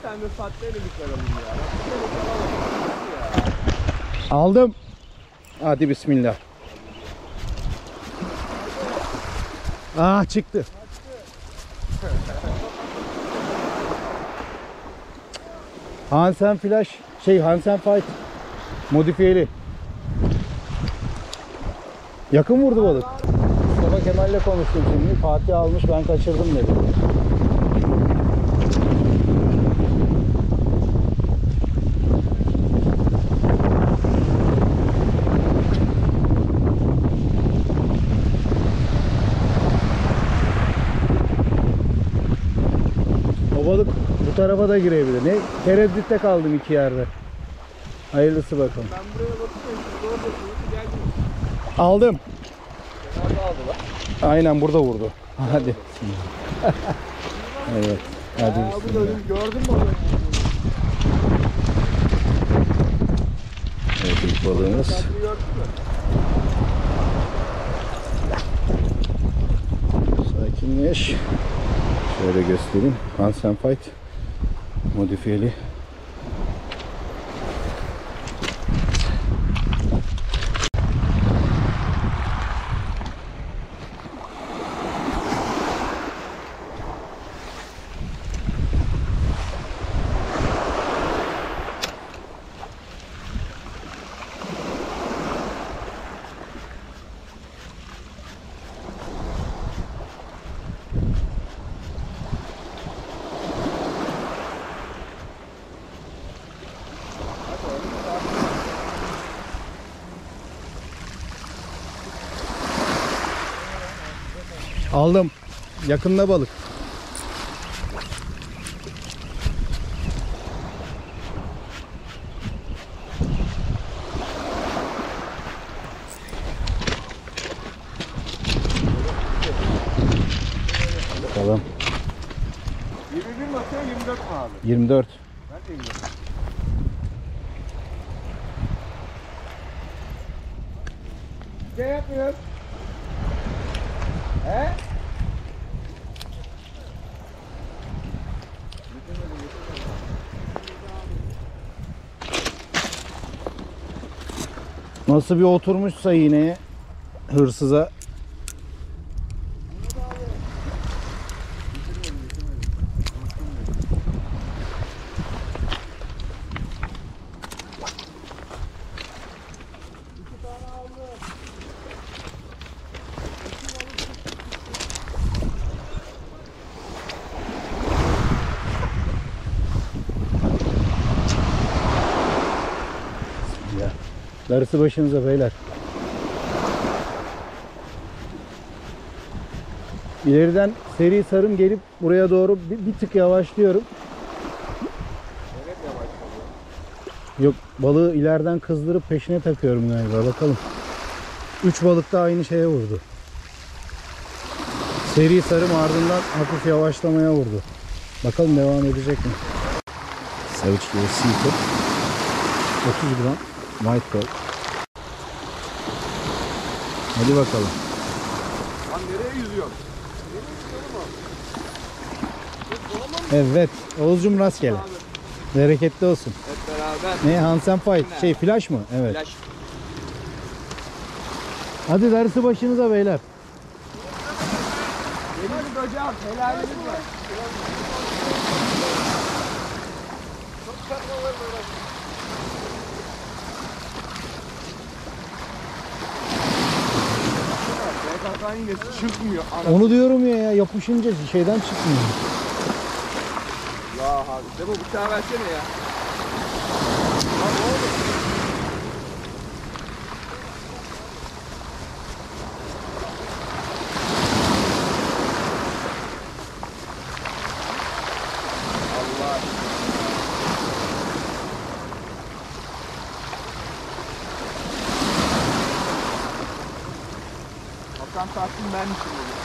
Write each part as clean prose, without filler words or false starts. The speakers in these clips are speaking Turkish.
tane sahte elimi alalım ya. Aldım. Hadi bismillah. Ah çıktı. Hansen Flash Hansen Fight modifiyeli. Yakın vurdu balık. Mustafa Kemal'le konuştum şimdi. Fatih almış, ben kaçırdım dedi. O balık bu tarafa da girebilir. Ne? Tereddütte kaldım iki yerde. Hayırlısı bakalım. Ben buraya bakıyorum. Şimdi orada geldim. Aldım. Nerede aldılar? Aynen burada vurdu. Hadi. Evet. Hadi Bu da gördün mü onu? Evet, ilk balığımız. Kendini gördün mü? Sakinleş. Şöyle göstereyim. Hansen Fight modifiyeli. Aldım. Yakında balık. Bakalım. 21 mi atıyor, 24 mu abi? 24. Ben de 24. Ne yapıyorsun? He? Nasıl bir oturmuşsa iğneye, hırsıza. Darısı başınıza beyler. İleriden seri sarım gelip buraya doğru bir tık yavaşlıyorum. Evet, yavaş. Yok, balığı ileriden kızdırıp peşine takıyorum galiba. Bakalım. 3 balık da aynı şeye vurdu. Seri sarım ardından hafif yavaşlamaya vurdu. Bakalım devam edecek mi? Savage Seafood 30 gram White Pearl. Hadi bakalım. Lan nereye yüzüyorsun? Evet. Oğuzcum rastgele. Bereketli olsun. Hep beraber. Ne? Hansen Fight. Flash mı? Evet. Flash. Hadi darısı başınıza beyler. Benim hocam, helaliniz var. BKK'nın yine çıkmıyor. Onu diyorum ya, yapışınca şeyden çıkmıyor. Ya abi, de bu bıçağı versene ya. Lan ne oldu? Allah. Hakan Tahsin benmişim bugün.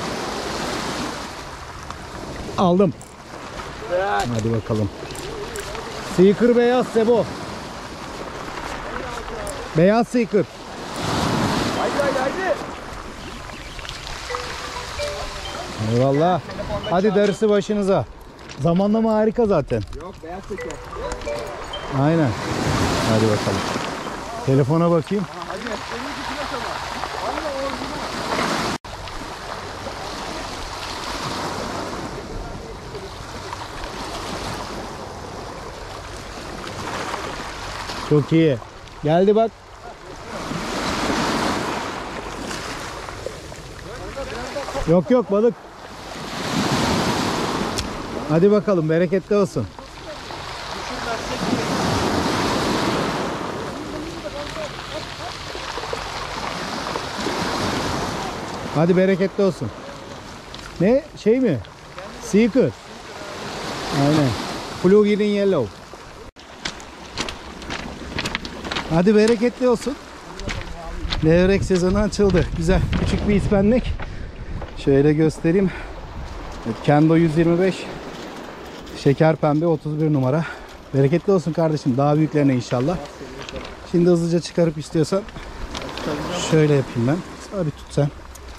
Aldım. Evet. Hadi bakalım. Seeker beyaz Sebo. Beyaz Seeker. Haydi haydi haydi. Eyvallah. Hadi darısı başınıza. Zamanlama harika zaten. Yok beyaz teker. Aynen. Hadi bakalım. Telefona bakayım. Hadi. Seninki flash ama. Valla orijinal. Çok iyi. Geldi bak. Yok yok balık. Hadi bakalım bereketli olsun. Hadi bereketli olsun. Ne? Şey mi? Seeker. Aynen. Blue green yellow. Hadi bereketli olsun. Levrek sezonu açıldı. Güzel. Küçük bir ispenlik. Şöyle göstereyim. Evet, Kendo 125. Şeker pembe 31 numara. Bereketli olsun kardeşim. Daha büyüklerine inşallah. Şimdi hızlıca çıkarıp istiyorsan şöyle yapayım ben. Sabit tut sen.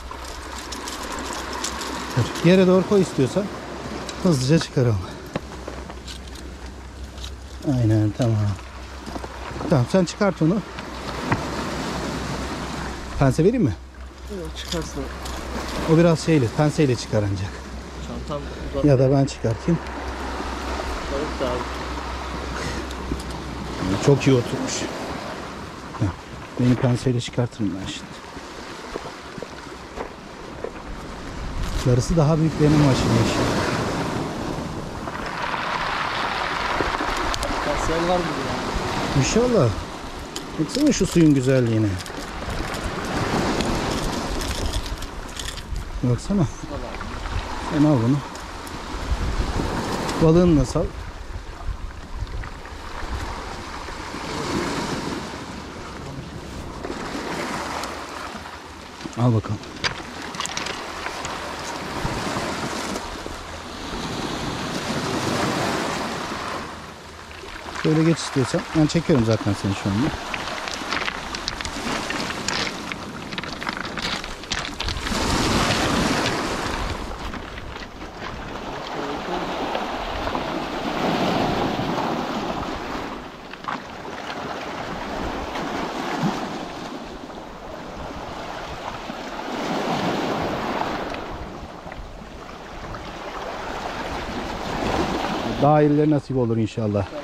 Dur. Yere doğru koy istiyorsan. Hızlıca çıkaralım. Aynen tamam. Tamam sen çıkart onu. Pense vereyim mi? Yok çıkarsın. O biraz şeyle, penseyle çıkar ancak. Çantam Ya da ben çıkartayım. uzatmadık da abi. Çok iyi oturmuş. Heh, beni penseyle çıkartırım ben şimdi. Yarısı daha büyüklerinin başıymış. Potansiyel var mı ya? İnşallah. Baksana şu suyun güzelliğine. Baksana. Sen al bunu. Balığını da sal. Al bakalım. Şöyle geç istiyorsan. Ben çekiyorum zaten seni şu anda. Daha iyileri nasip olur inşallah.